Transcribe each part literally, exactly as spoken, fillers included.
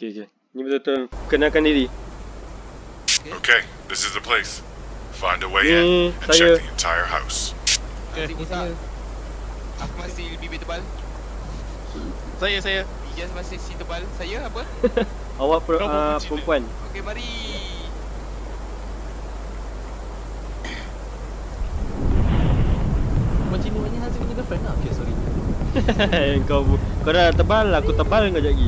Okay, okay. Ni betul-betul kenalkan diri. Okay, this is the place. Find a way Ni in and saya. check the entire house. Okay. Ni saya. Aku masih bibir tebal. Saya, saya. Ijaz masih si tebal. Saya apa? Awak per, Kau uh, kucing perempuan. Okey, mari. Macam ni macam Hazim punya girlfriend lah. Okay, sorry. kau kau dah tebal, aku tebal kau lagi.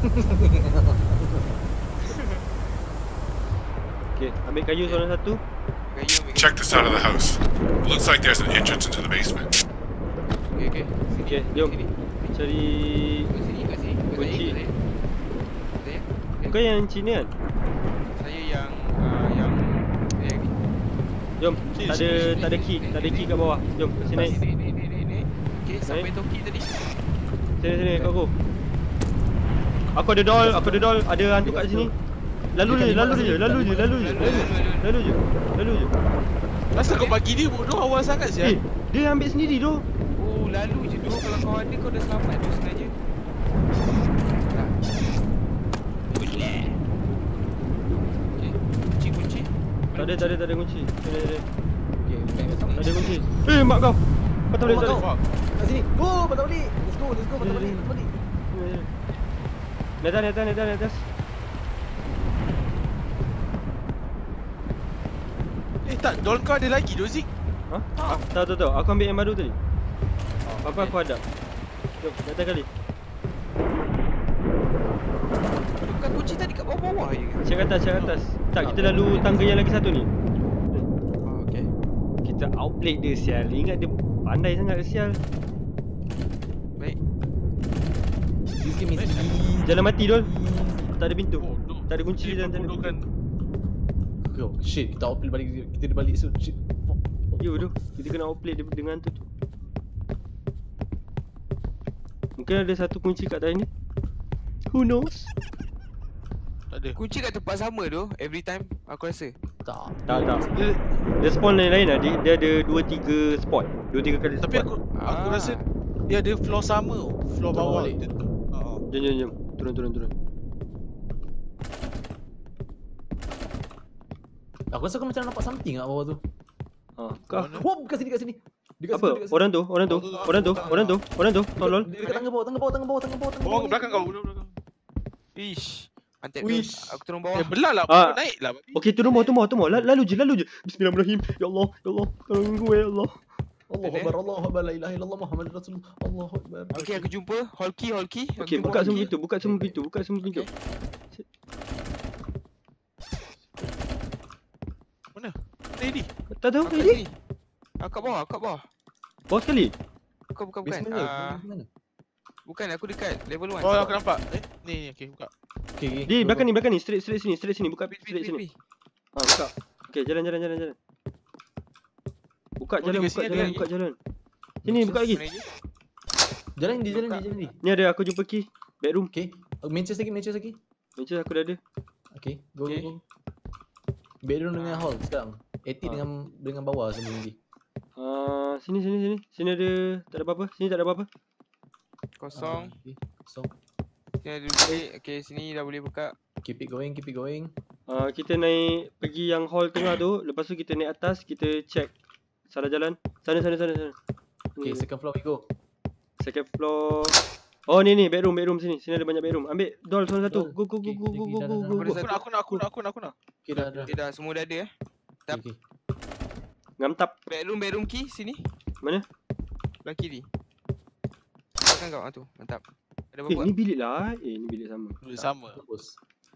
Okay, ambil kayu seorang satu. Kayu ambil. Check the side of the house. Looks like there's an entrance into the basement. Okey, okey. Sini. Okay, jom. Sini. Cari Kat sini, kat sini. Kat kunci. saya, kat saya. Saya. Okey. kau yang Cina kan? Saya yang uh, yang saya ni. Jom. Tak ada tak ada key, tak ada key kat bawah. Jom, kat sini naik. Ni ni ni ni ni. Okey, sampai Toki tadi. Sini sini kau go. Aku ada doll, aku ada doll, ada hantu kat sini. Lalu je, lalu je, lalu je, lalu je. Lalu je. Lalu je. Masa kau bagi dia bodoh awal sangat Eh, sial. dia ambil sendiri tu. Oh, lalu je tu. Kalau kau ada kau dah selamat tu sebenarnya. Tak. Boleh. Okey, kunci-kunci. Tak ada, tak ada, tak ada kunci. Tak ada, tak ada. Okay, bukan kat sini. Tak ada kunci. Eh, mak kau. Kau tak boleh, tak boleh. Fuck. Kat sini. Go, patah balik. Let's go, let's go, patah balik, patah balik. Naik atas, naik atas, naik atas, naik atas. Eh tak, doll kau ada lagi Dozik. Ha? Tahu, tahu, tahu. Aku ambil yang baru tadi. Apa aku ada? Jom, naik atas kali. Bukan kunci tadi kat bawah-bawah je. Cek atas, cek atas. Tak, kita lalu tangga yang lagi satu ni. Oh, okey. Kita outplay dia sial. Ingat dia pandai sangat sial. Baik. This game is Jalan mati dol. Tak ada pintu. Bodoh. Tak ada kunci Dia dan tak ada membodohkan. pintu. Oh shit, kita outplay balik, kita dah balik so shit. Ya betul. Kita kena outplay dia dengan tu tu. Mungkin ada satu kunci kat atas ni. Who knows? Tak ada. Kunci kat tempat sama tu every time aku rasa. Tak. Tak, tak. Dia, dia spawn lain-lain lah. Dia, dia ada dua tiga spot. dua tiga kali spot. Tapi aku aku Ah. rasa dia ada floor sama, floor Betul, bawah. balik. Dia- Oh. Jom, jom, jom. Turun, turun, turun. Aku rasa aku macam nampak something kat bawah tu. Ha, kau. Mana? Wah, kat sini, kat sini. Dekat Apa? sini, dekat sini. Orang tu, orang tu, orang tu, orang tu, orang tu. Tolol. Dia dekat tangga bawah, tangga bawah, tangga bawah, tangga bawah, tangga Bawah bawah. ke belakang kau, belakang belakang. Ish. Pantat Wish. tu. Aku turun bawah. Eh belah lah, Ah. kau naik lah. babi. Okey, turun bawah, turun bawah, turun bawah. La- Lalu je, lalu je. Bismillahirrahmanirrahim. Ya Allah, ya Allah. Tolong gue ya Allah. Allahu Akbar, Allahu Akbar, la ilaha illallah Muhammadur Rasulullah. Allahu Akbar. Okey, aku jumpa hall key, hall key. Aku Okey, jumpa buka hall semua key. pintu, buka semua pintu, buka semua pintu. Mana? Ready. Tak tahu Aku kat tadi. sini. Aku kat bawah, aku kat bawah. Bawah sekali. Bukan, bukan, bukan. Basement ke? Ah, Mana? bukan, aku dekat level one. Oh, aku nampak. Eh, ni ni okey buka. Okay, okay. Di Go, belakang go. ni, belakang ni, straight straight sini, straight sini, buka Pi, pi, straight pi, sini. pi. Ha, buka. Okey, jalan jalan jalan jalan. Buka Oh, jalan, dekat buka sini ada jalan, lagi. buka jalan. Sini buka lagi. Mana lagi? Jalan di, jalan Buka. di, jalan di. Ni ada aku jumpa key. Bedroom. Okay. Main chest lagi, main chest lagi. Meja aku dah ada. Okay, go, Okay. go, go. Bedroom dengan hall sekarang. Attic Ah. dengan dengan bawah sebelum lagi. Ah, sini sini sini. Sini ada tak ada apa-apa. Sini tak ada apa-apa. Kosong. Ah, okay. So, Sini ada bilik. Okey, sini dah boleh buka. keep it going, keep it going. Ah, kita naik pergi yang hall tengah tu, lepas tu kita naik atas, kita check salah jalan. Sana sana sana sana. Okay, Hmm, second floor we go. second floor. Oh ni ni bedroom bedroom sini. Sini ada banyak bedroom. Ambil doll seorang satu. Doll. Go go go Okay, go go okay, go dah, go dah, go. dah. go. Aku nak, aku nak, aku nak, aku nak, aku nak. Okay, dah, dah. Okay, dah semua dah ada eh. Okay, okay. Ngam tap. Bedroom, bedroom key sini. Mana? Belah kiri. Belakang kau ah tu. Mantap. Ada Eh apa-apa? ni bilik lah. Eh ni bilik sama. Boleh sama. Tembus.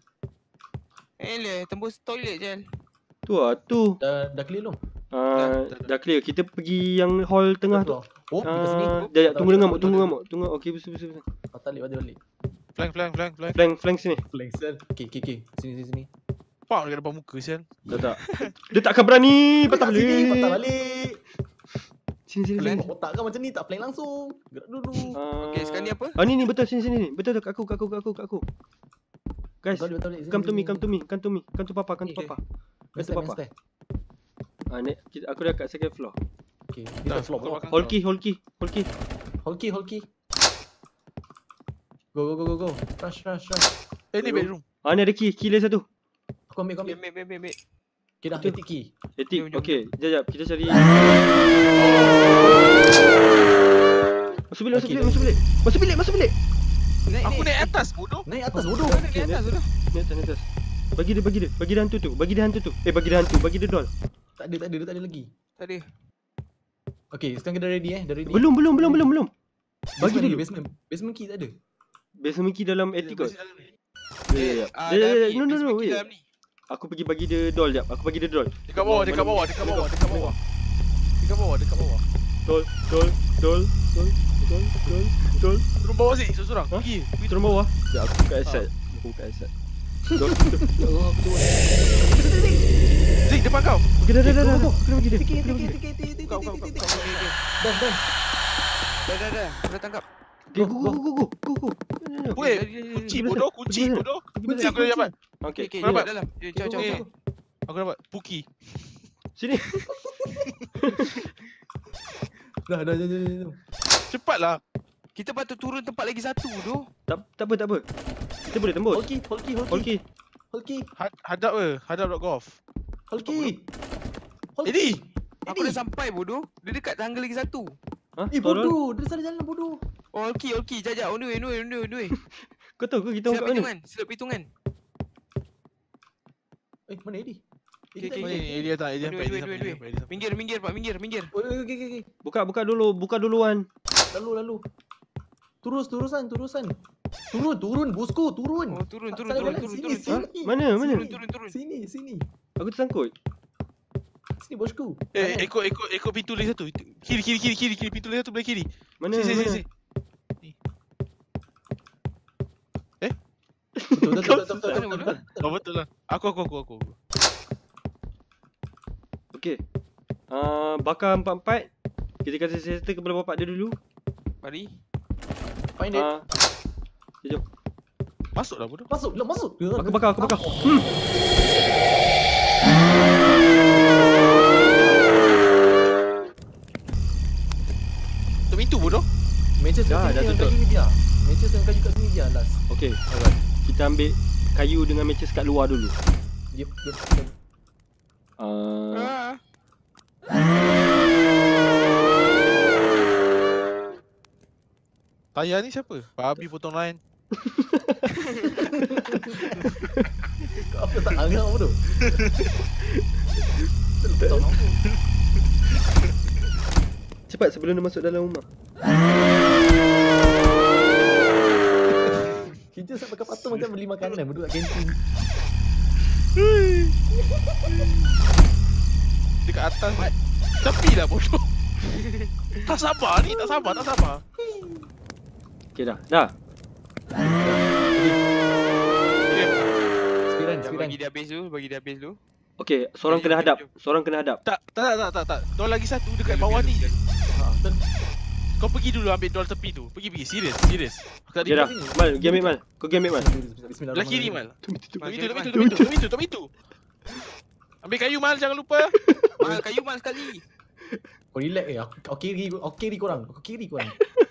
Eh, leh, tembus toilet je. Tu ah tu. Dah dah clear belum? Ah, dah, dah. dah clear. Kita pergi yang hall tengah tu. Oh, dekat sini. Ah, dah, dah, tunggu Patah dengar balik, mok, tunggu patah dengar mok. Tunggu. Okey, betul betul. betul. balik. Patah balik, patah balik. Flank, flank, flank, flank. Flank flank sini. Flank sel. Okay, okay, okay. Sini, sini, sini. Fuck dekat depan muka sial. Tak tak. Dia takkan berani patah Dekat sini, patah balik. balik. Sini sini. Flank. sini. Otak kau macam ni, tak flank langsung. Gerak dulu. Ah, Okey, sekarang ni apa? Ah ni ni betul sini sini ni. Betul kat aku kat aku kat aku kat aku. Guys, Patah balik, patah balik. Sini, come to sini, me, sini. come to me, come to me, come to papa, come to Okay. papa. Main Come to stair, main papa. stair. Ah ni kita aku dah kat second floor. Okay, Dah, dia tak floor. aku bawah. belakang. Hold key, hold key, hold key. Hold key, hold key. Go, go, go, go, go. Rush, rush, rush. Eh ni bedroom. Ah, ni ada key. Key lain satu. Aku ambil, aku Ambil, ambil. ambil, ambil, ambil. Okay dah, Betul. etik key. Etik. Jom, jom, Okey. Jap, jap. Kita cari. Masuk bilik, masuk Okey, bilik, masuk bilik. Masuk bilik, masuk bilik. Naik, Aku naik atas bodoh. Naik atas bodoh. Naik, naik atas sudah. Ni atas, ni atas. Bagi dia, bagi dia. Bagi dia hantu tu. Bagi dia hantu tu. Eh, bagi dia hantu. Bagi dia doll. Tak ada, tak ada, dia tak ada lagi. Tak ada. Okay, sekarang kita dah ready eh. Dah ready. Belum, belum, belum, belum, belum. Bagi Basement dulu. ni, basement. Basement key tak ada. Basement key dalam etik kot. Ya, ya, ya. Ah, Ya, ya, dalam ya. ni, No, no, no. basement key Wait. dalam ni. Aku pergi bagi dia doll jap. Aku bagi dia doll. Dekat bawah, dekat bawah, dekat bawah, dekat bawah, dekat bawah. Dekat bawah, dekat bawah. Doll, doll, doll, doll, doll, doll, doll. Turun bawah sini, seorang-seorang. Ha? Pergi. Pergi Turun bawah. Ya, aku buka asset. Aku buka asset. Doll. Ya Allah, aku tengok. Zik, depan kau. Okey, dah, dah, dah, dah. Tunggu, Aku dah bagi dia. Tiki, Aku dah tiki, bagi dia. tiki, tiki, tiki, Kau, kau, tiki, kau, tiki. kau. Dah, dah. Dah, dah, dah. Dah tangkap. Okay, go, go, go, go, go, go. Weh, Dah, dah, dah, kunci Pergi bodoh, mana? kunci Pergi mana? bodoh. Kunci, Aku dah dapat. Okey. Okay, okay. Kau dapat? Dalam. Eh, Jauh, jauh, Okey. jauh. Aku dapat Puki. Sini. Dah, dah, dah, dah, dah. Cepatlah. Kita patut turun tempat lagi satu tu. Tak, tak apa, tak apa. Kita boleh tembus. Hold key, hold key, hold key. Okey. Hold key, Had- Hadap ke? Hadap dot golf. hold key. Hold Eddie. key. Aku dah sampai bodoh. Dia dekat tangga lagi satu. Ha? Eh, Tolong. bodoh. Dia salah jalan, bodoh. Oh, okey, okey. Jap, jap. On the way, on the way, on the way, on the way. Kau tahu ke kita Silap orang kat mana? hitungan. Silap hitungan. Eh, mana Eddie? Okay, Eddie okay, tak Ni ada. ni dia tak, dia Dua, sampai, dua, dia dua, sampai, dua. dia sampai, dia sampai. Minggir, minggir, Pak. Minggir, minggir. Oh, okay, okay, okay. Buka, buka dulu. Buka duluan. Lalu, lalu. Terus, terusan, terusan. Turun, turun, bosku, turun. Oh, turun, turun, Salah turun, jalan. turun, Sini, turun. sini. Mana, mana? Turun, turun, turun. Sini, sini. Aku tersangkut. Sini, bosku. Eh, Kanan. ikut ikut ikut pintu lagi satu. Kiri kiri kiri kiri kiri pintu lagi satu belah kiri. Mana, Sini sini mana? sini. Betul, betul, betul, betul, betul, Mana, betul, mana? betul. Oh betul lah. Aku aku aku aku. Okey. Uh, bakar empat-empat. Kita kasih settle kepada bapak dia dulu. Mari. Find it. Ah, uh, Masuklah bodoh. Masuk, belum masuk. aku bakar, aku bakar. Hmm. Tutup pintu bodoh. Matches Dah, kat dah sini yang tutup. kayu ni biar. Matches yang kayu kat sini biar last. Okey, alright. Kita ambil kayu dengan matches kat luar dulu. Yep, yep, yep. Uh, Ah. Tayar ni siapa? Babi potong line. Kau apa tak agak bodoh? Tak mampu. cepat sebelum dia masuk dalam rumah. Kita sampai pakai patung macam beli makanan berdua kat kantin. Dekat atas. Tepi lah bodoh. Tak sabar ni, tak sabar, tak sabar. Okey dah. Dah. Okay. Spiran, Jap, spiran. bagi dia habis dulu, bagi dia habis dulu. Okey, seorang Jom, kena jom, hadap. jom. Seorang kena hadap. Tak, tak, tak, tak, tak. Doll lagi satu dekat bawah ni. Ha, ten- Kau pergi dulu ambil doll tepi tu. Pergi, pergi. Serius, serius. Aku tak Okey dah. report. Mal, pergi ambil Mal. Kau pergi ambil Mal. Bismillah. Belah kiri, Mal. Mal, Tutup pintu, kiri, tutup Mal. pintu, tutup pintu, tutup pintu, tutup pintu. Ambil kayu, Mal. Jangan lupa. Mal, kayu mal sekali. Kau relax eh. Aku, aku kiri, aku kiri korang. Aku kiri korang.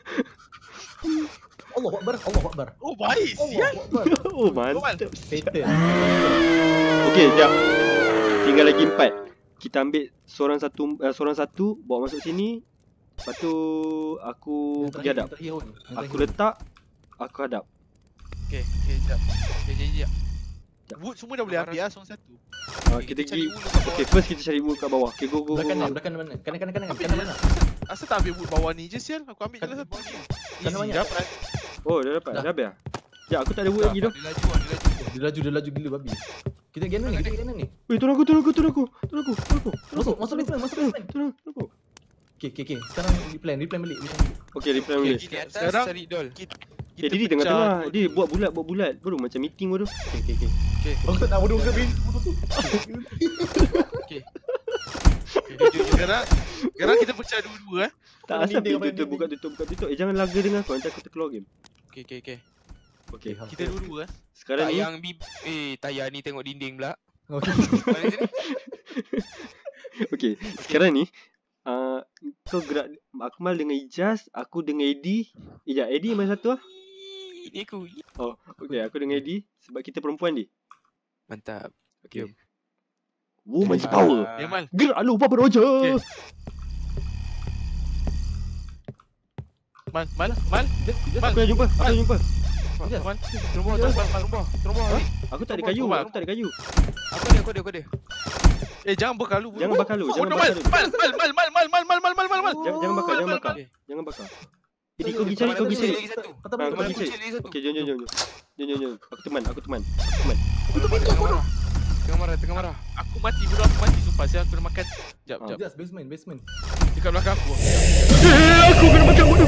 Allahu Akbar, Allahu Akbar. Oh, baik. Sial. Allahu Akbar. Oh, Mal. mantap. Fatal. Okey, jap. Tinggal lagi empat. Kita ambil seorang satu uh, seorang satu bawa masuk sini. Lepas tu aku Yang pergi terakhir, hadap. yang terakhir, Hon. Yang Aku terakhir. letak, aku hadap. Okey, okey, jap. Okey, jap, jap. Wood semua dah boleh ambil lah, seorang satu. Uh, Okey, kita cari pergi. ulu kat bawah. Okey, first kita cari wood kat bawah. Okey, go go go. Belah kanan, go. belah kanan mana? Kanan, kanan, kanan. Ambil Kanan je. mana? Asal tak ambil wood bawah ni je, sial. Aku ambil je lah satu. Kanan Easy, banyak. dapat. Oh, dah dapat. Dah. Dah habis. Ya, aku tak ada wood lagi dah. Dia laju, ah, dia laju. Dia laju, dia laju gila babi. Kita kanan ni, kita kanan ni. Weh, tolong aku, tolong aku, tolong aku. Tolong aku, tolong aku. Masuk, masuk basement, masuk basement. Tolong, tolong aku. Okay, okay, okay. Sekarang replan, replan balik. replan balik. Okey, reply Okey, boleh. Di atas Sekarang- cari doll. Kita Eh, dia di pecah tengah-tengah. dua- Dia buat bulat, buat bulat. Baru macam meeting baru. Okay, okay, okay. Okey, Aku tak nak bodoh ke bin? Bodoh tu. okey. Sekarang Sekarang kita pecah dua-dua eh. Tak Pada asal dinding, pintu pada tu dinding. buka tutup, buka tutup. Eh, jangan laga dengan aku. Nanti aku terkeluar game. Okey, okey, okey. Okey. ha. Kita dua-dua eh. Sekarang Tak ni. yang bib eh tayar ni tengok dinding pula. Okay. Mana sini? Okey. Sekarang ni. Uh, kau gerak Akmal dengan Ijaz, aku dengan Eddie. Eh, jap, Eddie mana satu ah? Ni aku. Oh, okey, aku dengan Eddie sebab kita perempuan ni. Mantap. Okey. Woman's power. Ya Mal. Gerak lu Papa Roger. Okay. Mal, Mal, Mal. Aku dah jumpa, aku dah jumpa. Mal. Terumbah, terumbah, terumbah. Terumbah. Aku tak ada kayu, aku tak ada kayu. Aku ada, aku ada, aku ada. Eh, jangan bakar lu. Jangan bakar lu, jangan Bodoh, bakar Mal. lu. Mal, Mal, Mal, Mal, Mal, Mal, Mal, Mal, Mal, Mal. Jangan jangan bakar, jangan Mal, bakar. Mal. Jangan bakar. Eddie kau pergi cari, kau pergi cari. Lagi satu. Patah Ah, balik. kau Mana pergi kucing cari. lagi satu? Okey, jom jom jom. Jom jom jom. Aku teman, aku teman. Aku teman. Tengah marah. Tengah marah, tengah marah. Aku mati, bodoh, aku mati sumpah. Saya aku dah makan. Jap, jap. Yes, basement, basement. Dekat belakang aku. Eh, aku kena makan bodoh.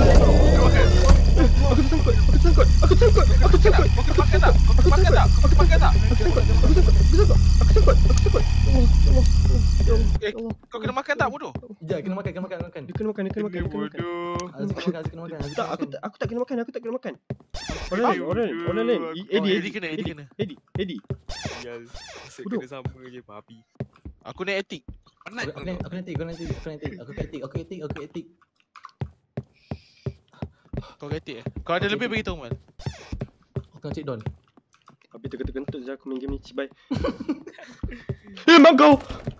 Aku tersangkut, aku tersangkut, aku tersangkut, aku tersangkut. Kau kena makan tak? Kau kena makan tak? Kau kena makan tak? Aku tersangkut, aku tersangkut, aku tersangkut, aku tersangkut, aku tersangkut. Allah, Allah, Allah. Eh, kau kena makan tak, bodoh? Ya, kena makan, kena makan, kena makan. Dia kena makan, dia kena makan, dia kena makan. Aziz kena makan, Aziz kena makan, Aziz Tak, kena aku makan. tak, aku tak kena makan, aku tak kena makan. Orang lain, orang lain, orang lain. Oh, Eddie, Eddie kena, Eddie kena. Eddie, Eddie. Sial. Asyik Bodoh. kena sama je babi. Aku naik etik. Penat Aku nak, aku nanti, aku nanti, aku nanti. Aku etik, aku etik, aku etik. Kau etik eh? Kau ada lebih bagi tahu Mal. Aku nak cek Don. Habis terkentut-kentut je aku main game ni, cibai. Eh, mak kau!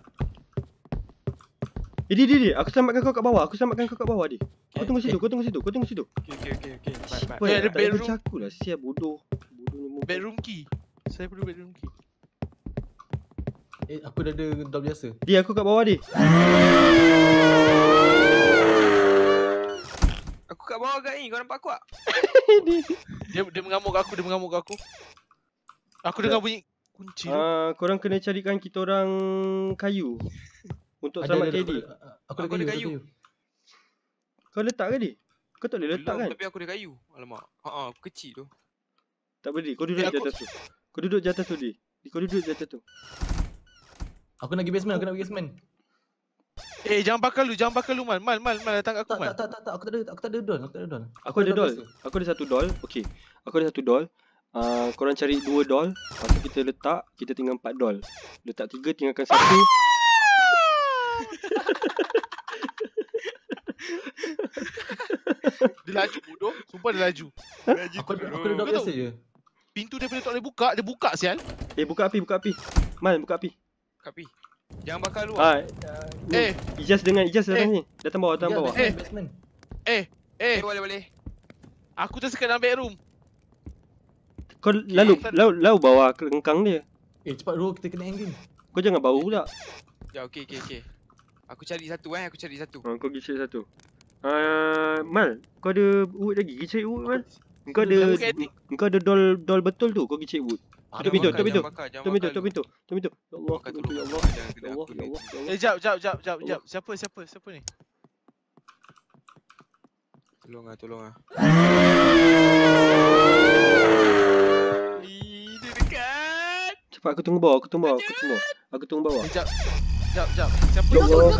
Eddie, Eddie, Eddie, aku selamatkan kau kat bawah, aku selamatkan kau kat bawah, Eddie. Kau tunggu situ, kau tunggu situ, kau tunggu situ. Okey, okey, okey, okey. Baik, baik. Weh, ada tak payah bedroom. baca aku lah, siap bodoh. Bodoh ni muka. Bedroom key. Saya perlu bedroom key. Eh, aku dah ada doll biasa. Di, aku kat bawah, Di. Aku kat bawah kat ni, kau nampak aku tak? Dia dia mengamuk kat aku, dia mengamuk kat aku. Aku dengar bunyi kunci tu. Ah, korang kena carikan kita orang kayu untuk Ada, selamatkan ada, Eddie. aku ada Aku ada kayu, kayu. aku Kau letak ke, Di? Kau tak boleh letak Belum, kan? tapi aku ada kayu. Alamak. Ha aku kecil tu. Tak boleh, kau duduk Eh, di aku- atas tu. Kau duduk di atas tu, Di. Di, kau duduk di atas tu. Aku nak pergi basement, aku nak pergi basement. Eh, jangan bakar lu, jangan bakar lu Mal. Mal, Mal, Mal datang kat aku Tak, Mal. tak, tak, tak, tak, aku tak ada, aku tak ada doll, aku tak ada doll. Aku ada doll. biasa. Aku ada satu doll. Okey. Aku ada satu doll. Ah, korang cari dua doll. Lepas tu kita letak, kita tinggal empat doll. Letak tiga, tinggalkan satu. Dia laju bodoh. Sumpah dia laju. Aku ada, aku ada doll Kau biasa je. Pintu dia boleh tak boleh buka, dia buka sial. Eh, buka api, buka api. Mal, buka api. Kapi. Jangan bakar lu. Ah, Eh, Ijaz dengan Ijaz Eh. datang ni. Datang bawah, datang Ya, bawah. basement, basement. eh, Eh, eh. boleh, boleh. Aku tersekat dalam bedroom. Kau lalu, lalu, lalu bawa kelengkang dia. Eh, cepat dulu kita kena engine. Kau jangan bau pula. Ya, okey, okey, okey. Aku cari satu eh, aku cari satu. Ha, kau pergi cari satu. Ah, Mal, kau ada wood lagi? Pergi cari wood, Mal. Kau ada, Aku kat atik. kau ada doll doll betul tu. Kau pergi cari wood. Tutup pintu, tutup pintu. Jangan bakar, jangan Tutup pintu, bakar tutup lu. pintu. Tutup pintu. Ya Allah, Bakar tutup pintu, ya tolong. Allah. Jangan Ya kena Allah, aku ya ni. Allah, ya Allah. Eh, jap, jap, jap, jap, jap. Siapa, siapa, siapa ni? Tolong ah, tolong ah. Ih, dia dekat. Cepat, aku tunggu bawah, aku tunggu bawah, aku tunggu bawah. Aku tunggu bawah. Eh, jap. Jap, jap. Siapa? Ya Allah.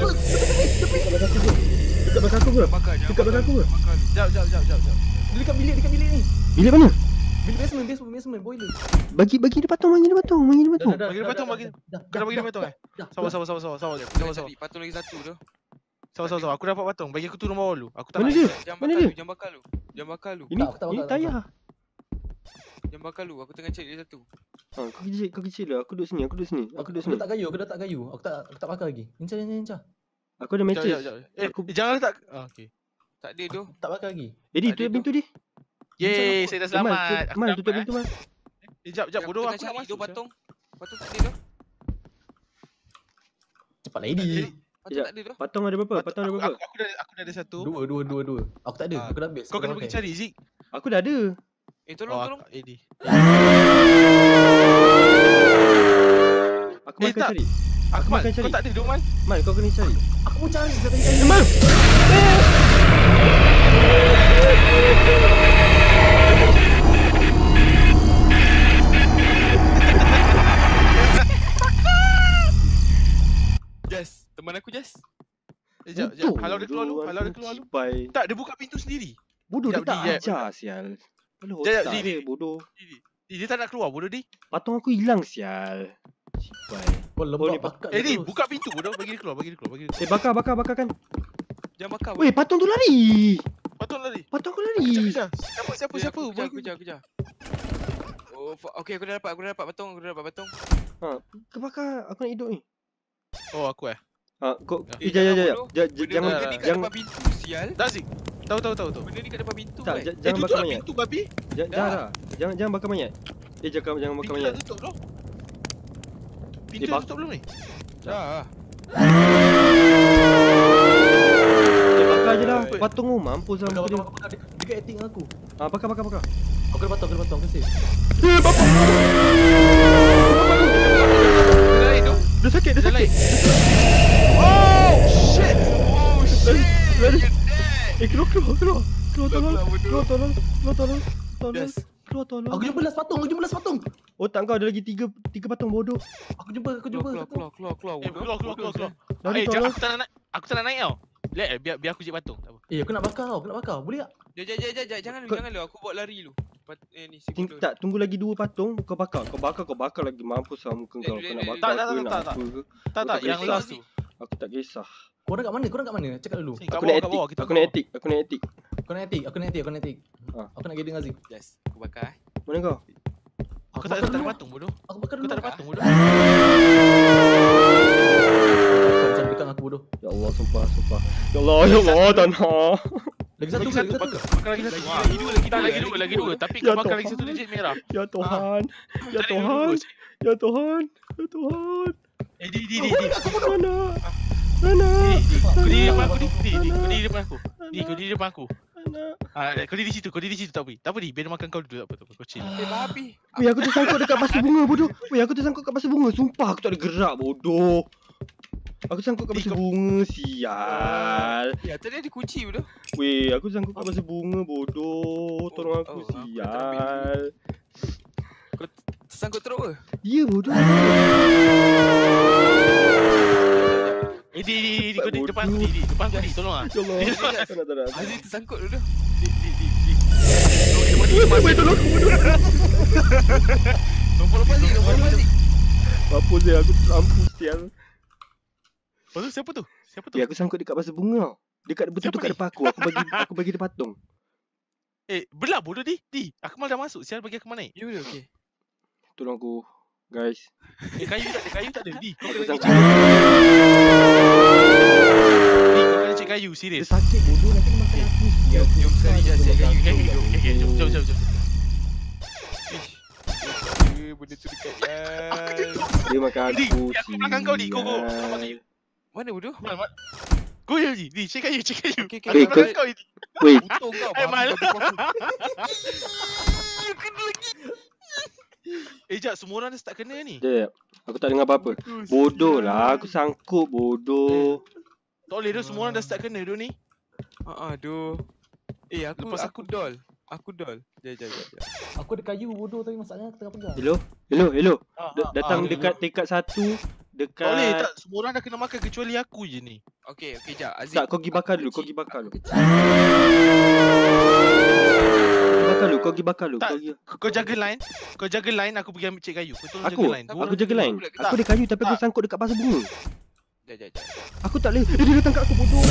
Dekat belakang aku ke? Jangan bakar, jangan Dekat belakang aku ke? bakar lu. Jap, jap, jap, jap, jap. Dia dekat bilik, dekat bilik ni. Bilik mana? Bilik basement, basement, basement, boiler. Bagi bagi dia patung, bagi dia patung, bagi dia patung. Bagi dia patung, bagi dia- Dah, Kau dah bagi dia patung eh? Sabar, sabar, sabar, sabar, sabar. Kena Sabar, sabar. cari patung lagi satu tu. Sabar, sabar, sabar. Aku dapat patung. Bagi aku turun bawah dulu. Aku tak Mana nak. dia? Jangan Mana bakar dia? lu, jangan bakar lu. Jangan bakar lu. Ini Tak, aku tak ini bakar, tayar. Jangan bakar lu. Aku tengah cari lagi satu. Ha, kau kecil, kau kecil lah. Aku duduk sini, aku duduk sini. Aku Aku duduk aku sini. letak kayu, aku letak kayu. Aku tak aku tak bakar lagi. Incar, incar, incar. Aku ada Jap, matches. jap, jap. Eh, Aku- jangan letak. Ah, okey. Tak ada tu. Tak bakar lagi. Eddie, Tadi tutup tu. pintu dia. Yeay, saya dah Eh, Mal, selamat. tu- Aku Mal, dapat, tutup eh. pintu, Mal. Eh, jap, jap. Bodoh, aku tengah nak cari tu masuk. patung. Patung tak ada tu. Cepatlah Eddie. Patung Sekejap. tak ada tu. Patung ada berapa? Patung ada Aku, berapa? aku, aku, dah, aku dah ada satu. Dua, dua, dua, dua. Aku tak ada. Ah, Aku dah habis. Kau Aku kena dah pergi pakai. cari, Zik. Aku dah ada. Eh, tolong, Oh, tolong. aku- Eddie. Aku Eh, makan tak. cari. Aku makan Mal, cari. kau tak ada Domal? Mal, kau kena cari. Aku mau cari satu kayu. Mal. Jas, teman aku Jas. Eh, jap, jap. Halau dia keluar dulu. Halau dia keluar dulu. Cipai. Tak, dia buka pintu sendiri. Bodoh dia Jap, tak Di, jap. ajar sial. Kalau Jap, jap, otak Di, dia Di. bodoh. Dia, dia tak nak keluar, bodoh Di. Patung aku hilang sial. Cipai. Kau Oh, lembab ni bakat. Eh, Di, terus. buka pintu, bodoh. Bagi dia keluar, bagi dia keluar, bagi dia keluar. Eh, bakar, bakar, bakar kan. Jangan bakar. Weh, patung tu lari. Patung lari. Patung aku Kejar, lari. kejar. Siapa, siapa, Kejar, siapa? aku kejar, aku kejar, aku kejar. Oh, fa- okay, aku dah dapat, aku dah dapat patung, aku dah dapat patung. Ha, kebakar. Aku nak hidup ni. Oh, aku eh. Ha, kau Eh, eh, jangan jangan jangan bodoh. jangan Benda jangan benda ni kat jangan depan pintu, sial. Dah Zik. Tahu, tahu, tahu, tahu. Benda ni kat depan pintu tak kan. j- Eh, jangan tutup bakar lah mayat. pintu babi. Jangan Dah. jangan jangan jangan bakar mayat. Eh jangan jangan bakar Pintu mayat. dah tutup belum? Pintu Eh, dah bak- tutup belum ni? Dah. Eh bakar je lah. Apa? Patung tu mampus lah Bakar, muka bakar, dia. bakar, bakar. Dekat acting aku. Ha, bakar bakar bakar. Aku ada patung, aku ada patung, aku save. Eh bapak. Dia lain tu. Dia sakit, dia Dia sakit. lain. Oh, shit. Oh shit. Lari. You're dead. Eh keluar keluar keluar. Keluar tolong. Keluar, bodoh. Keluar tolong. Keluar tolong. Tolong. Yes. Keluar tolong. Aku jumpa last patung, aku jumpa last patung. Otak kau ada lagi tiga tiga patung bodoh. Aku jumpa, aku Keluar, jumpa. keluar, keluar, keluar, keluar. Eh, bodoh. keluar, keluar, keluar, keluar. Lari Eh, jap, tolong. aku tak nak naik. Aku tak nak naik tau. Let, eh, biar biar aku je patung. Tak apa. Eh, aku nak bakar kau, aku nak bakar. Boleh tak? Jap, jap, jap, jap, jap. Jangan lu, Kau- jangan lu. Aku buat lari lu. Pat- Eh ni si Ting, bodoh. tak, tunggu lagi dua patung. Kau bakar. Kau bakar, kau bakar lagi. Mampus lah muka Eh, kau. eh, Kau nak eh, bakar tak, tak, aku tak, nak tak, apa ke. Tak, tak, Kau yang tak last kisah. tu. Aku tak kisah. Korang kat mana? Korang kat mana? Cakap dulu. Sini, kat Aku bawah, nak kat etik. bawah. Kita Aku nak etik. Aku nak etik. Kau nak etik, aku nak etik, aku nak etik. Ha. Aku nak gather dengan Aziz. Yes, aku bakar eh. Mana kau? Aku tak bakar ada dulu. patung bodoh. Aku bakar Aku dulu. tak ada patung bodoh. Kau macam dekat aku bodoh. Ya Allah, sumpah, sumpah. Ya Allah, ya Allah, tak nak. Lagi satu Lagi ke? satu, Lagi satu. bakar bakar lagi satu. Lagi- Ah. lagi dua, lagi Tak, dua, lagi lagi dua, lagi dua. dua. Tapi Ya kau bakar lagi Tuhan. satu digit merah. Ya Tuhan. Ya Tak ada Tuhan. dua. Ya Tuhan. Ya Tuhan. Eh, di, di, di, di. Mana? Mana? Kau di depan aku, di, di, di, kau di depan aku. Di, kau di depan aku. Mana? Ah, kau di di situ, kau di di situ tak apa. Tak apa di, biar dia makan kau dulu tak apa, tak apa. Kau chill. Eh, babi. Weh, aku tersangkut dekat basi bunga bodoh. Weh, aku tersangkut kat basi bunga. Sumpah aku tak ada gerak bodoh. Aku tersangkut kat Eh, basi kau- bunga, sial. Ya, tadi ada kunci bodoh. Weh, aku tersangkut kat basi bunga bodoh. Tolong aku, oh, aku dah sial. Kau tersangkut teruk ke? Ya bodoh. Eh, di, di, di, kau di Bodoh. depan aku, di, di, depan aku, di, tolong ah. Ya Allah. Tak nak, tak nak. Aziz tersangkut bodoh. Di, di, di, di. Tolong, depan ni, depan ni. Tolong aku bodoh. Nombor lepas ni, nombor lepas ni. Apa dia aku terlampu sial. Lepas tu, siapa tu? Siapa tu? Ya aku sangkut dekat basi bunga. Dekat betul tu Siapa kat ni? depan aku. Aku bagi aku bagi dia patung. Eh, belah bodoh di. Di, aku malah dah masuk. Sial bagi aku mana? Ya bodoh, okey. Tolong aku, guys. Eh, kayu tak ada, kayu tak ada. Di, kau Aku kena sangkut. cek. Di, kau kena cek kayu, Dia serius. sakit bodoh nanti dia makan aku. Jom, jom sekali je cek kayu. Okay, okay, okay, okay. Jom, jom, jom, jom. Ish. Eh, benda tu dekat ya. Dia makan Di, aku. aku belakang kau, Di. Go, go. Kau nampak kayu. Mana bodoh? Mal, mal. Go je, Di. Di, cek kayu, cek kayu. Okey, okey. Aku Eh, belakang kau- kau, Di. Wait, Untung kau. Eh, babi mal. bagi aku. Eh, jap. Semua orang dah start kena ni. jap. Aku tak dengar apa-apa. Bodoh lah, aku sangkut bodoh. Tak boleh tu, semua orang dah start kena tu ni. Ha ah, doh. Eh, aku Lepas aku dol. Aku dol. Jap, jap, jap. jap. Aku ada kayu bodoh tapi masalahnya aku tengah pegang. Hello? Hello, hello. Ah, D- ah, datang ah, dekat tingkat satu. Dekat Tak boleh, tak. Semua orang dah kena makan kecuali aku je ni. Okey, okey, jap. Aziz. Tak, kau pergi bakar aku dulu, kau kecil. pergi bakar Aku dulu. kecil. Bakar dulu, kau pergi bakar dulu. Tak. Kau pergi. Kau kau jaga line. Kau jaga line, aku pergi ambil cek kayu. Kau tolong Aku, jaga line. Dua aku orang jaga line. pula Aku ada kayu tapi aku Tak. sangkut dekat basa bunga. Jap, jap, jap. Aku tak boleh. Eh, dia datang kat aku bodoh.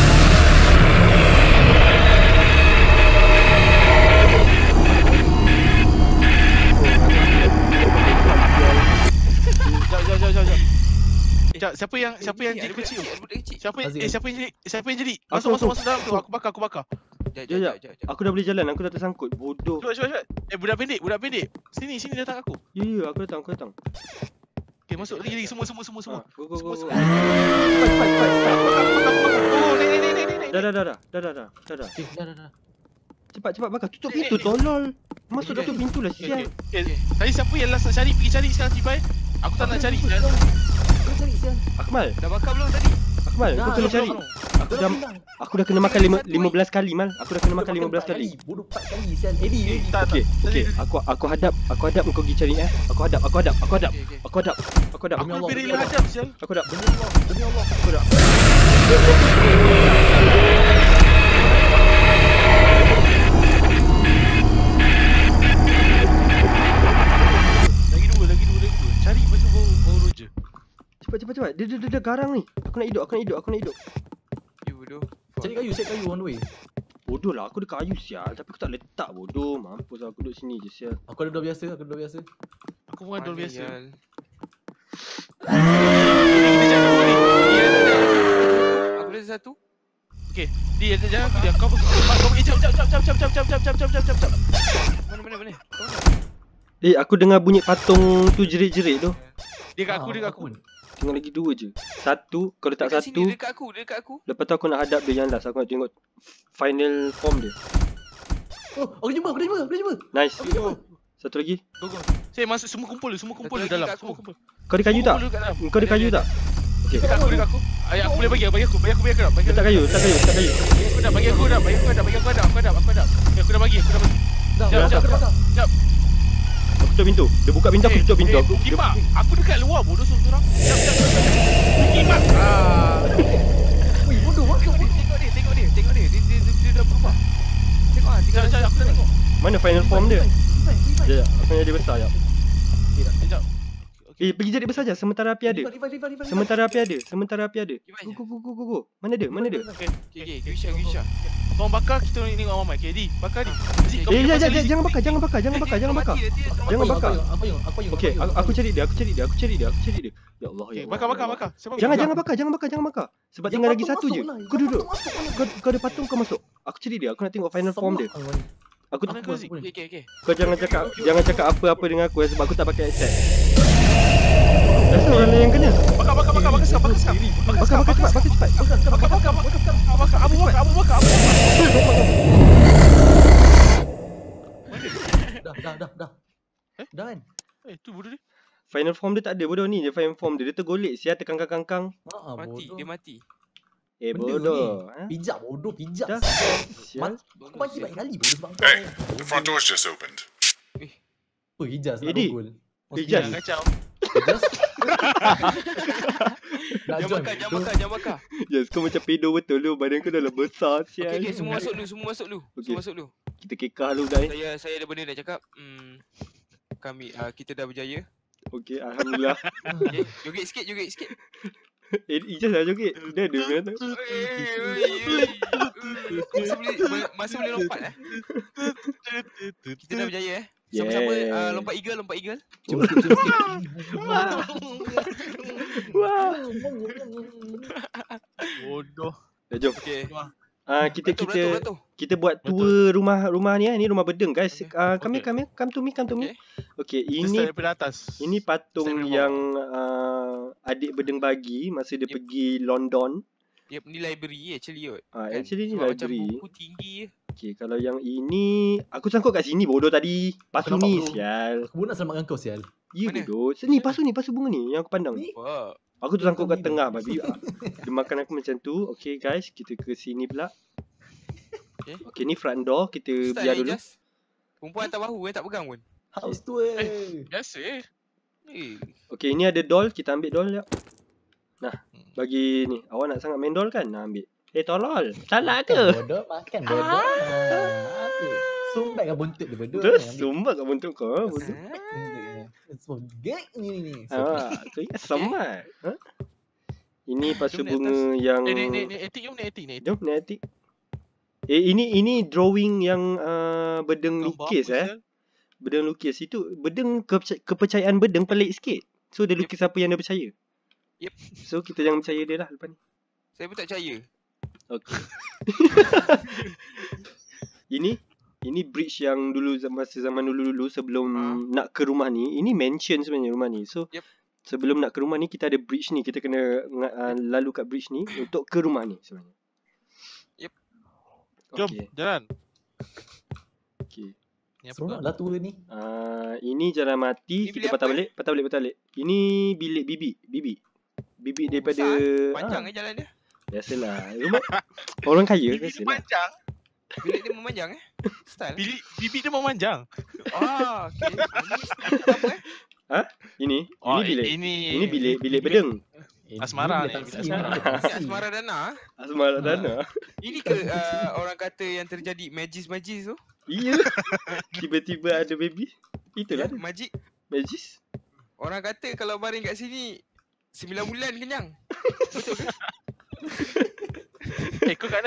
Jap, jap, jap, jap, jap. Eh, Jap, siapa yang Eh, siapa ni yang ada jadi budak kecil? kecil, ada budak kecil. Siapa yang Aziz. eh siapa yang jadi? Siapa yang jadi? Aku, Masuk, masuk, aku. masuk dalam tu. Aku bakar, aku bakar. Jap, Jap, jap, jap. jap, jap. Aku dah boleh jalan, aku dah tersangkut. Bodoh. Cepat, cepat, cepat. Eh, budak pendek, budak pendek. Sini, sini datang aku. Ya, ya, aku datang, aku datang. Okay, masuk lagi, lagi. Semua, semua, semua, semua. Ah, go, go, go, Semua, go. semua. Cepat, cepat, cepat. Bakar, bakar, bakar, bakar. Oh, naik, naik, naik, naik, naik. Dah, dah, dah, dah. Dah, dah, dah. Dah, dah. Eh, dah dah dah. Cepat, cepat bakar. Tutup Eh, pintu, eh. tolol. Masuk Okay. tutup pintu lah, Okay, sial. okay. Okay. Tadi siapa yang last nak cari? Pergi cari sekarang, Cibai. Aku tak nak cari. Kau cari sial. Akmal, Dah bakar belum tadi? Akmal, Dah, kau kena dah, cari. dah, Aku Dah dah bilang. aku dah kena makan lima, Satu, lima belas kali, Mal. Aku dah kena makan lima belas empat kali. Bodoh empat kali sial. Eddie, Eh, Eddie. tak, Okey, tak. okey. Tadi- Aku aku hadap, aku hadap kau pergi cari eh. Aku hadap, aku hadap, aku hadap. Okey, okey. Aku hadap, aku hadap. Aku Demi Allah, lebih demi rela Allah. hadap, sial. Aku hadap. Demi Allah, demi Allah. Aku hadap. Lagi dua, lagi dua, lagi dua. Cari lepas tu baru, baru roja. Cepat cepat cepat. Dia dia dia, dia garang ni. Aku nak hidup, aku nak hidup, aku nak hidup. You bodoh. Cari kayu, cari kayu on the way. Bodoh lah, aku dekat kayu sial. Tapi aku tak letak bodoh. Mampus aku duduk sini je sial. Aku ada dua biasa, aku ada dua biasa. Aku pun ada Mana biasa. yang- Kita jangan dulu ni. Dia ada- Aku ada satu. Okey, dia jangan aku dia. Kau kau kau eh jap jap jap jap jap jap jap jap jap jap jap jap. Mana mana mana? Kau mana? Eh, aku dengar bunyi patung tu jerit-jerit tu. Dia kat aku, Ah, dia kat aku. pun. Tinggal lagi dua je. Satu, kau letak Dekat satu. sini, dekat aku, dekat aku. Lepas tu aku nak hadap dia yang last. Aku nak tengok final form dia. Oh, aku jumpa, aku dah jumpa, aku dah jumpa. Nice. Aku jumpa. Satu lagi. Go go. Saya masuk semua kumpul, semua kumpul Satu di lagi dalam. kat Semua aku. kumpul. Kau ada kayu tak? Kumpul dekat dalam. Kau ada kayu tak? Okey. Dekat aku, dekat aku. Ayah aku boleh bagi, bagi aku, bagi aku, bagi aku dah. Bagi Letak kayu, letak kayu, letak kayu. Aku dah bagi aku dah, bagi aku dah, bagi aku dah, aku dah, aku dah. Okay, aku dah bagi, aku dah bagi. Dah, Jap, dah, jap, dah, dah. Jap. Aku tutup pintu. Dia buka pintu, aku Eh, tutup pintu. eh, Aku Bukit dia- Mak, aku dekat luar bodoh seorang-seorang. Jap, jap, jap. Bukit Mak. Ah. Wih, bodoh masuk. Tengok dia, tengok dia, tengok dia, tengok dia. Dia, dia, dia, dia dah berubah. Tengok ah, tinggal Jap, jap, aku dah tengok. Mana final form dia? Revive, revive, Sekejap, revive. aku nak jadi besar jap. Eh, jap. Eh, pergi jadi besar je. Sementara api ada. Revive, revive, revive, revive. Sementara api ada. Sementara api ada. Revive Go, je. go, go, go, go, go. Mana dia? Mana dia? Okay. Okey, okey, Grisha, Grisha. Tolong bakar, kita ni tengok Muhammad. Okay, Di, bakar Di. Zik, kau Eh, punya ya, pasal ya, Zik. jangan bakar, jangan bakar, jangan bakar, jangan bakar. Jangan Apa bakar. yang, apa yang, apa yang, Okey, apa aku, yang? aku cari dia, aku cari dia, aku cari dia, aku cari dia. Ya Allah, ya Okay, Allah. bakar, ya bakar, Allah. bakar. Siapa Jangan, bakar? jangan bakar, jangan bakar, jangan bakar. Sebab Yang tinggal lagi patung satu je. masuk lah, Kau yang duduk. patung masuk lah. Kau, kau ada patung, kau masuk. Aku cari dia, aku nak tengok final form dia. Sama orang. Aku Mana kau, Zik? Okey, okey, okey. Kau jangan cakap, jangan cakap apa-apa dengan aku eh, sebab aku tak pakai headset. Rasa orang lain yang kena. Bakar, bakar, bakar, bakar sekarang, bakar sekarang. Bakar Bakar, sekarang, bakar cepat, bakar cepat. Bakar sekarang, bakar sekarang, bakar sekarang. bakar, Abu bakar, Abu bakar, Abu bakar. Dah, dah, dah, dah. Eh? Dah kan? Eh, tu bodoh dia. Final form dia tak ada bodoh ni je final form dia. Dia tergolek sia terkangkang-kangkang. Ha, Mati, bodoh. dia mati. Eh Benda bodoh. ni. Ha? Pijak bodoh, pijak. Dah. Sial. Aku mati banyak kali bodoh sebab kau. Hey, the front door's just opened. Oh, Hijaz nak Edi. gol. Hijaz. Jangan kacau. Hijaz. Nak Jangan join bakar, jangan bodoh. bakar, jangan bakar. Yes, kau macam pedo betul lu. Badan kau dah lah besar Okey, sial. okey, semua masuk dulu, semua masuk dulu. Okey. Semua masuk dulu. Kita kekah lu dah. eh. Saya saya ada benda nak cakap. Hmm. Kami uh, kita dah berjaya. Okey, alhamdulillah. Okey, joget sikit, joget sikit. Eh, Ijaz dah joget. Dia ada mana tu. Masa boleh boleh- masa boleh lompat eh. Kita dah berjaya eh. Sama-sama Yeah. uh, lompat eagle, lompat eagle. Cium sikit, cium sikit. Wah. Bodoh. Dah jom. Okey. Ah, kita Beratur, kita beratur, beratur. kita buat tour rumah rumah ni eh. Ni rumah bedeng guys. Okey. Ah, come here, Okey. come here. Come to me, come to me. Okey, Ini ini daripada atas. ini patung Stand from yang uh, adik bedeng bagi masa dia Yep. pergi London. Yep, ni library actually kot. Ah, Kan? actually ni Sebab macam library. buku tinggi je. Okey, kalau yang ini aku sangkut kat sini bodoh tadi. Pasu Aku ni nampak, bro. sial. Aku nak selamatkan kau sial. Ya Mana? bodoh. Sini pasu ni, pasu bunga ni yang aku pandang. Ni? Wah. Aku tu sangkut kat Kami tengah dah. babi. Ah, Dia makan aku macam tu. Okey guys, kita ke sini pula. Okey. Okey, ni front door. Kita Start biar ni dulu. just. Perempuan atas bahu eh tak pegang pun. House tu eh. Biasa eh. Eh. Okey, ini ada doll. Kita ambil doll jap. Nah, bagi ni. Awak nak sangat main doll kan? Nah, ambil. Eh, tolol. Salah ke? Bodoh, makan bodoh. Ah, apa? Sumbat kan buntut dia bodoh. Terus Ambil. sumbak kat bentuk kau. ah, bodoh. So, gek ni ni ni. So, Ah, tu ya semat. Ha? Ini pasu Jom di bunga yang Eh, ni ni ni etik jom ni etik ni. Jom ni Atik. Eh ini ini drawing yang uh, bedeng lukis eh. Bedeng lukis itu bedeng keperca- kepercayaan bedeng pelik sikit. So dia lukis apa yang dia percaya. Yep. So kita jangan percaya dia lah lepas ni. Saya pun tak percaya. Okey. ini ini bridge yang dulu zam- masa zaman dulu-dulu sebelum Ah. nak ke rumah ni. Ini mansion sebenarnya rumah ni. So Yep. sebelum nak ke rumah ni kita ada bridge ni. Kita kena uh, lalu kat bridge ni untuk ke rumah ni sebenarnya. Yep. Jom, Okey. jalan. Okey. Ni apa? seronok lah tua ni. Uh, ini jalan mati. Ni Kita bilik patah apa, balik. Patah balik, patah balik. Ini bilik bibi. Bibi. Bibi Oh, daripada... besar, Panjang ah, eh jalan dia. biasalah. Rumah orang kaya Bibi dia biasalah. panjang. Bilik dia memanjang eh. Style. Bibi bibi dia memanjang. Ah, okey. Ini apa eh? Ini. Oh, ini bilik. Ini Ini bilik. Bilik bedeng. Eh, Asmara ni ni, bilik bilik taksi, asmara. bilik Ini taksi. Asmara Dana. Asmara Ah. Dana. Ini ke uh, orang kata yang terjadi magis-magis tu? Iya. Tiba-tiba ada baby. Itulah Ya, dia. Magic. Magis. Orang kata kalau baring kat sini sembilan bulan kenyang. Betul ke? Eh, kau kat mana?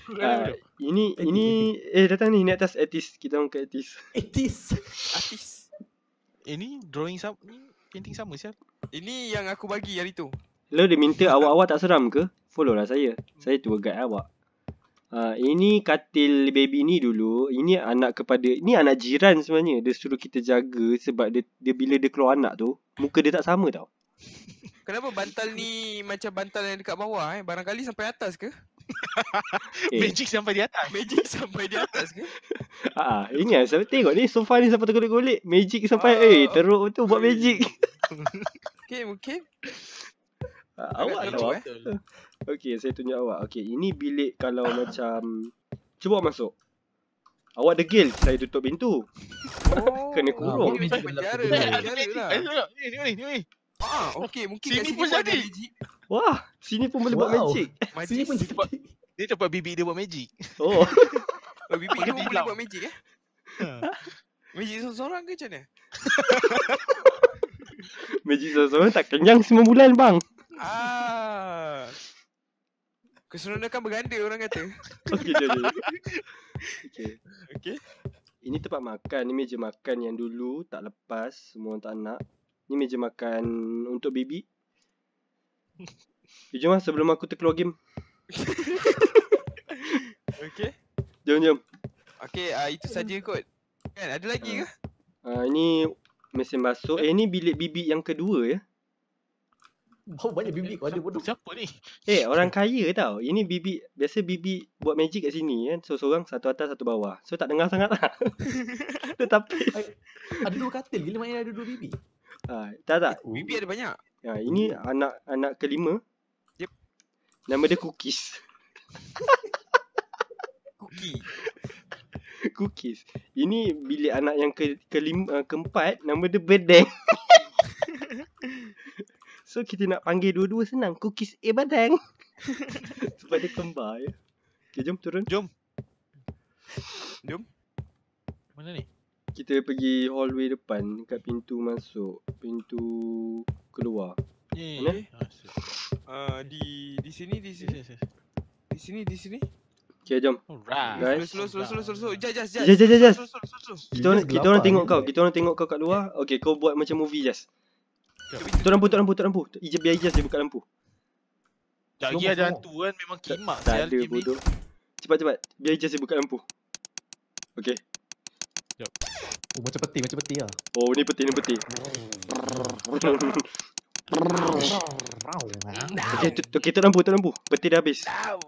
Uh, ini ini eh datang ni, ni atas Atis. Kita orang ke Atis. Etis. Artis. Eh ni drawing sama, ni painting sama siap. Ini yang aku bagi hari tu. Lo dia minta awak-awak tak seram ke? Follow lah saya. Saya tour guide awak. Uh, ini katil baby ni dulu. Ini anak kepada, ni anak jiran sebenarnya. Dia suruh kita jaga sebab dia, dia bila dia keluar anak tu, muka dia tak sama tau. Kenapa bantal ni macam bantal yang dekat bawah eh? Barangkali sampai atas ke? Eh. Magic sampai di atas. Magic sampai di atas ke? Ah, ingat saya tengok ni sofa ni sampai tergolek-golek. Magic sampai Ah. eh teruk tu buat magic. Okay, mungkin. Ah, awak Agak tahu. teruk, eh. Okey, saya tunjuk awak. Okey, ini bilik kalau macam cuba awak masuk. Awak degil, saya tutup pintu. Oh, Kena kurung. Ini macam penjara. Eh, Penjara lah. Eh, tengok. Ni ni ni ni. Ah, okey, mungkin kat Sini sini pun pun ada jadi. magic. Wah, sini pun boleh buat Wow. magic. Sini pun Magic. jadi. Dia tempat bibi dia buat magic. Oh. Oh, bibi Pakai dia pun boleh bilau. buat magic eh? Magic seorang-seorang ke macam mana? Magic seorang-seorang tak kenyang semua bulan bang. Ah. Keseronokan berganda orang kata. Okey, jom, jom. Okey. Okey. Ini tempat makan. Ni meja makan yang dulu tak lepas. Semua orang tak nak. Ni meja makan untuk baby. Okay, jom lah sebelum aku terkeluar game. Okey. Jom, jom. Okey, uh, itu saja kot. Kan ada lagi ke? Uh, ini mesin basuh. Eh, ni bilik bibi yang kedua ya. Bau banyak bibik kau ada bodoh. Siapa ni? Eh, orang kaya tau. Ini bibi, biasa bibi buat magic kat sini kan. So, seorang satu atas, satu bawah. So, tak dengar sangat lah. Tetapi, Ada dua katil gila maknanya ada dua bibik. uh, tak tak. Bibi ada banyak. Uh, ini anak anak kelima. Yep. Nama dia Cookies. Cookie. Cookies. Ini bilik anak yang ke, kelima, uh, keempat. Nama dia Bedeng. So kita nak panggil dua-dua senang. Cookies A Badang. Sebab dia kembar ya. Okay, jom turun. Jom. Jom. Mana ni? Kita pergi hallway depan. Kat pintu masuk. Pintu keluar. Ni. Mana? Ah, siap. Uh, di di sini di sini Yes, yes, yes. di sini di sini. Okay, jom. Alright. Guys. Slow slow slow slow slow. Jas jas jas. Jas, jas, jas, jas. Slow, slow, slow, slow. Kita orang, kita orang tengok kau. Kita orang tengok kau kat luar. Okay, kau buat macam movie Jas. Tutup lampu, tutup lampu, tutup lampu. Ijaz, biar Ijaz dia buka lampu. Tak lagi ada hantu kan, memang kimak Tak sial ada game ni. bodoh. Cepat, cepat. Biar Ijaz dia buka lampu. Okay. Oh macam peti macam peti lah. Oh, ni peti, ni peti. Okay, tut- okay, tutup lampu, tutup lampu. Peti dah habis. Au.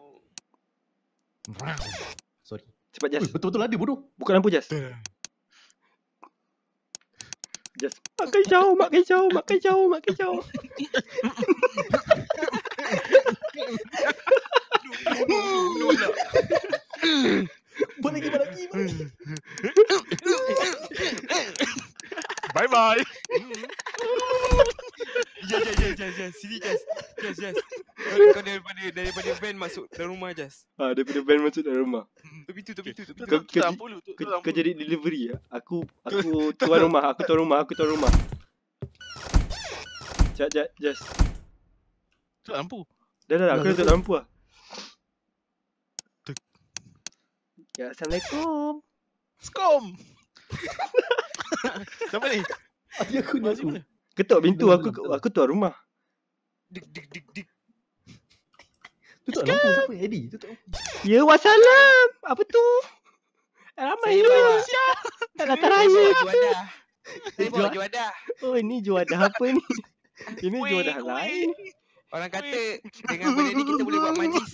Sorry. Cepat Jas. Ui, betul-betul ada bodoh. Buka lampu Jas. Jas. Mak kacau, mak kacau, mak kacau, mak kacau. Buat lagi, buat lagi, buat lagi. Bye bye. Jas jas jas jas jas. Sini jas. Jas jas. Kau daripada daripada van masuk dalam rumah jas. Ah, daripada van masuk dalam rumah. Tu pintu tu pintu tu pintu. Kau, Tutup kau, lampu dulu, tutup kau, lampu kau dulu. jadi delivery ya. Aku aku tuan rumah, aku tuan rumah, aku tuan rumah. Jat, jat, Jas. Tutup lampu. Dah, dah, dah. Aku dah tutup lampu lah. Tuk. Ya, Assalamualaikum. Skom. Siapa ni? Ayah aku ni Masih aku. mana? Ketuk pintu, Belum, aku belum, aku tuan rumah. Dik dik dik dik. Tutup lampu siapa? Eddie, tutup lampu. Ya, wassalam. Apa tu? Ramai Saya tu. bawa. Dah datang Saya raya. bawa juadah. Saya bawa juadah. Oh, ini juadah apa ni? Ini Kuih, juadah kuih. lain. Orang kata dengan benda ni kita boleh buat majlis.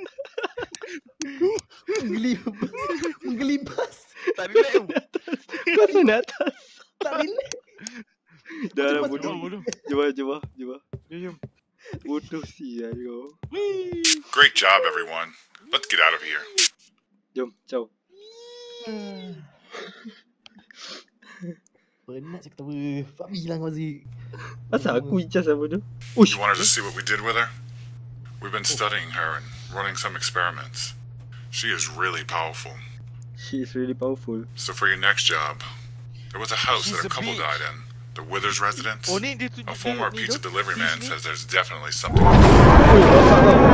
Mengelibas. Mengelibas. Tak relax tu. Kau sana atas. Tak relax. Dah dah Cepat, bodoh. cepat. Jom, jom, jom. Jom jom. Bodoh sial kau. Great job, everyone. Let's get out of here. Jom, ciao. Penat cakap apa. Fabi lah kau Zik. Asal aku ijaz apa tu? You wanted to see what we did with her? We've been studying her and running some experiments. She is really powerful. She is really powerful. So for your next job, there was a house She's that a a couple bitch. died in. The Withers residence. Oh ni dia tunjuk A former ni pizza tu. delivery man Ni. says there's definitely something. Oh,